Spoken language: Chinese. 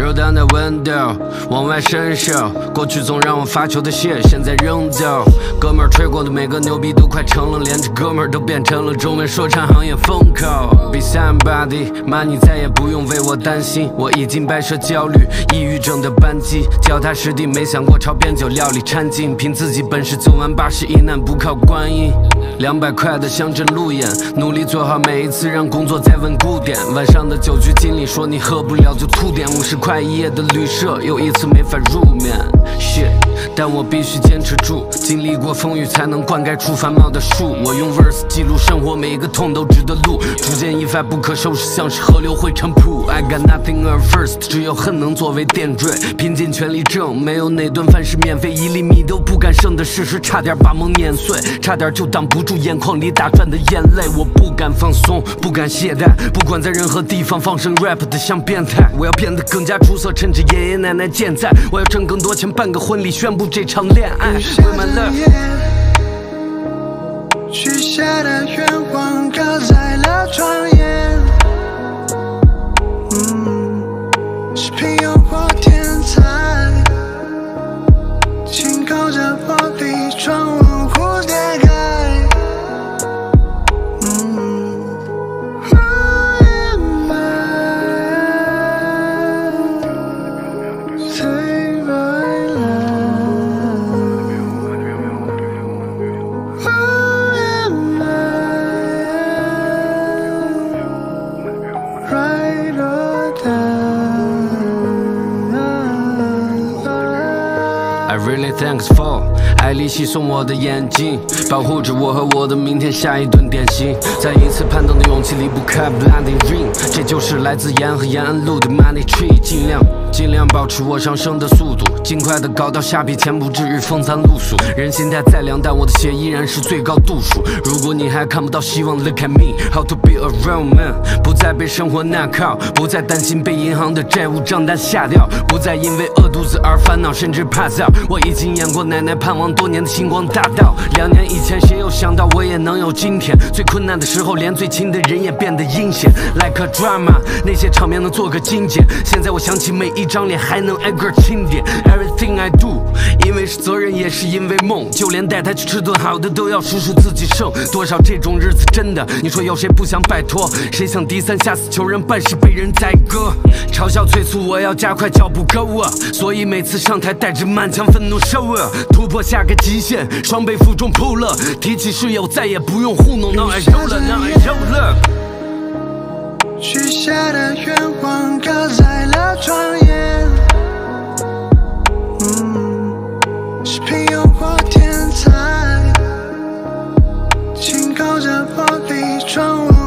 柔淡的温度，往外伸手。过去总让我发球的血，现在扔走。哥们儿吹过的每个牛逼都快成了，连这哥们儿都变成了中文说唱行业风口。Be somebody， 妈你再也不用为我担心，我已经白蛇焦虑、抑郁症的扳机，脚踏实地，没想过朝变酒料理掺进，凭自己本事走完80一难，不靠观音。200块的乡镇路演，努力做好每一次，让工作再稳固点。晚上的酒局经理说你喝不了就吐点，50块1夜的旅社，又一次没法入眠。shit， 但我必须坚持住，经历过风雨才能灌溉出繁茂的树。我用 verse 记录生活，每一个痛都值得录。逐渐一发不可收拾，像是河流汇成瀑。I got nothing at first， 只有恨能作为点缀，拼尽全力挣，没有哪顿饭是免费，1粒米都不敢剩的事实，差点把梦碾碎，差点就挡不住眼眶里打转的眼泪。我不敢放松，不敢懈怠，不管在任何地方放声 rap 的像变态。我要变得更加出色，趁着爷爷奶奶健在，我要挣更多钱，办个婚礼，宣布这场恋爱。With my love， 许下的愿望搁在了窗沿，视频诱惑天才，紧扣着玻璃窗往蝴蝶开。 I really thanks for 爱丽西送我的眼睛，保护着我和我的明天下一顿点心。在一次攀登的勇气离不开 blinding ring， 这就是来自延和延安路的 money tree。尽量保持我上升的速度，尽快的搞到下笔前，不至于风餐露宿。人心态再凉，但我的血依然是最高度数。如果你还看不到希望 ，Look at me， how to be a real man。不再被生活难靠，不再担心被银行的债务账单吓掉，不再因为饿肚子而烦恼，甚至怕笑。我已经演过奶奶盼望多年的星光大道。2年以前，谁有想到我也能有今天？最困难的时候，连最亲的人也变得阴险。Like a drama， 那些场面能做个精简。现在我想起每一张脸，还能挨个清点。Everything I do， 因为是责任，也是因为梦。就连带他去吃顿好的，都要数数自己剩多少。这种日子真的，你说有谁不想摆脱？谁想低三下四求人，办事被人宰割？嘲笑催促我要加快脚步，go up，所以每次上台带着满腔愤怒show up，突破下个极限，双倍负重 pull up，提起室友再也不用糊弄。Now I roll up， Now I roll up。 许下的愿望搁在了窗沿，视频诱惑天才，紧扣着玻璃窗。